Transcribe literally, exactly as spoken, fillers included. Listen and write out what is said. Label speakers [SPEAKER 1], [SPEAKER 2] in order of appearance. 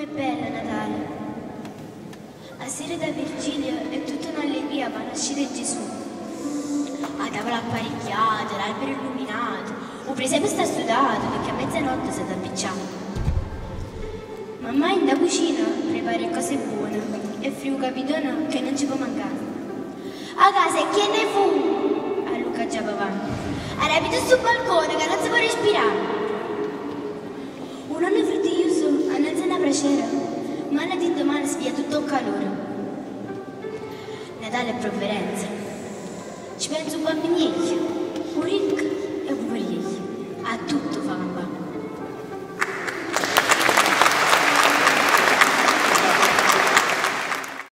[SPEAKER 1] Com'è bella Natale! A sera da Virgilio è tutta un'allegria per nascere Gesù. La tavola apparecchiata, l'albero illuminato, un presepe sta studato perché a mezzanotte si è appicciato. Mamma in da cucina prepara cose buone e frigo capitano che non ci può mancare. A casa e chi ne fu? A Luca già papà. Arrabito sul balcone che non si può respirare. Un anno fruttiglioso annalza una bracera, ma alla di domani si via tutto il calore. Natale è provverenza. Ci penso un bambinecchio.